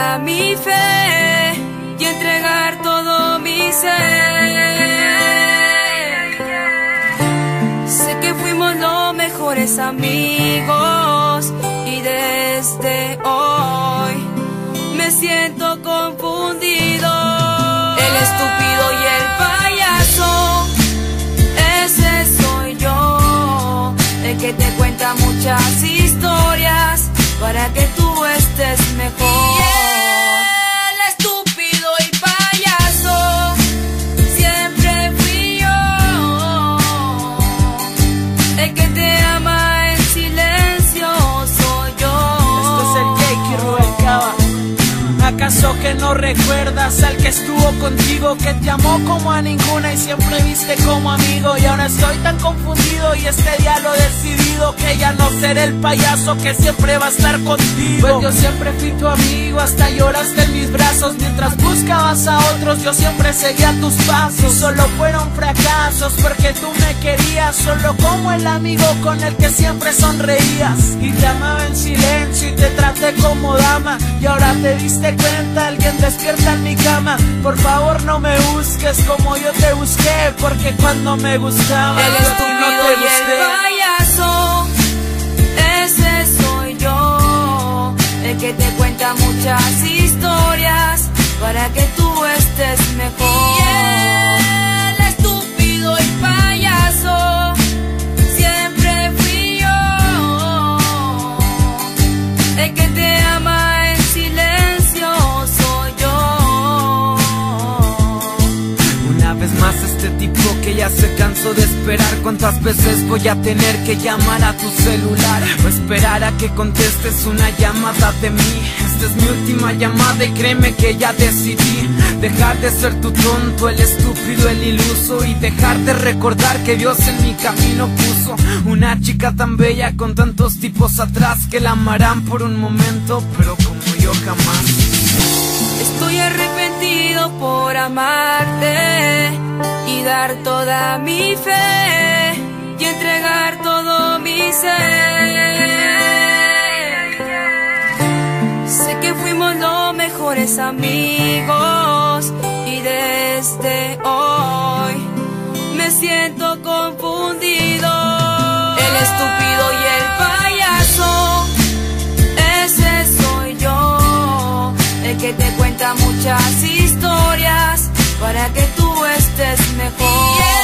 toda mi fe y entregar todo mi ser. Sé que fuimos los mejores amigos y desde hoy me siento confundido. El estúpido y el payaso, ese soy yo, el que te cuenta muchas historias para que tú estés mejor. Y el estúpido y payaso siempre fui yo, el que te ama en silencio soy yo. Esto es el Jake y Rubén Cava. ¿Acaso que no recuerdas al que estuvo contigo, que te amó como a ninguna y siempre viste como amigo? Y ahora estoy tan confundido y este día lo he decidido, que ya no seré el payaso que siempre va a estar contigo. Pues yo siempre fui tu amigo, hasta lloraste en mis brazos. Mientras buscabas a otros, yo siempre seguía tus pasos. Solo fueron fracasos porque tú me querías, solo como el amigo con el que siempre sonreías. Y te amaba en silencio y te traté como dama, y ahora te diste cuenta, alguien despierta en mi cama. Por favor no me busques como yo te busqué, porque cuando me gustaba el estúpido y el payaso, ese soy yo, el que te cuenta muchas historias para que tú estés mejor. Y el estúpido y payaso siempre fui yo, el que te ama en silencio soy yo. Una vez más este tipo que ya se cansó de esperar. ¿Cuántas veces voy a tener que llamar a tu celular o esperar a que contestes una llamada de mí? Esta es mi última llamada y créeme que ya decidí dejar de ser tu tonto, el estúpido, el iluso, y dejar de recordar que Dios en mi camino puso una chica tan bella con tantos tipos atrás que la amarán por un momento, pero como yo jamás. Estoy arrepentido por amarte y dar toda mi fe y entregar todo mi ser. Sé que fuimos los mejores amigos y desde hoy me siento confundido. El estúpido y el payaso, ese soy yo, el que te cuenta muchas historias para que tú estés mejor.